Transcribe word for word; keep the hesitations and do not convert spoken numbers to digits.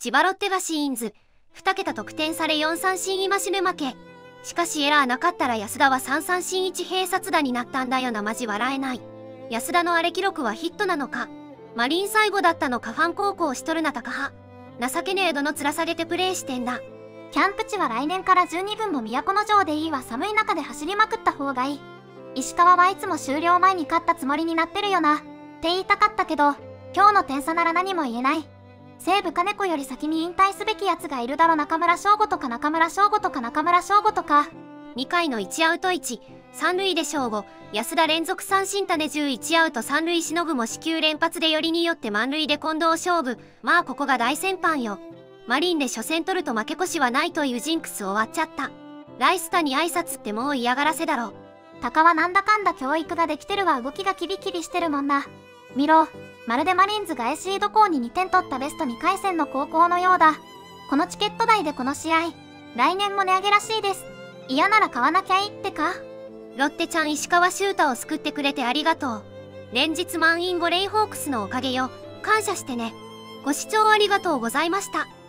千葉ロッテがシーンズ、に桁得点されよん三振今しめ負け。しかしエラーなかったら安田はさん三振いち併殺打になったんだよな、マジ笑えない。安田のあれ記録はヒットなのか、マリン最後だったのか、ファン高校しとるな高派。情けねえどの面下げてプレイしてんだ。 キャンプ地は来年から十二分も都城でいいわ。寒い中で走りまくった方がいい。石川はいつも終了前に勝ったつもりになってるよなって言いたかったけど、今日の点差なら何も言えない。西武金子より先に引退すべきやつがいるだろ。中村奨吾とか中村奨吾とか中村奨吾とか。 にかいのいちアウトいち、三塁で勝負。安田連続三振種じゅういちアウト三塁。忍も四球連発でよりによって満塁で近藤勝負。まあここが大先輩よ。マリンで初戦取ると負け越しはないというジンクス終わっちゃった。ライスタに挨拶ってもう嫌がらせだろ。 鷹はなんだかんだ教育ができてるわ。動きがキビキビしてるもんな。見ろ、まるでマリンズが エーシー ド校ににてん取ったベストにかい戦の高校のようだ。このチケット代でこの試合、来年も値上げらしいです。嫌なら買わなきゃいいってか。 ロッテちゃん石川修太を救ってくれてありがとう。連日満員御礼ホークスのおかげよ。感謝してね。ご視聴ありがとうございました。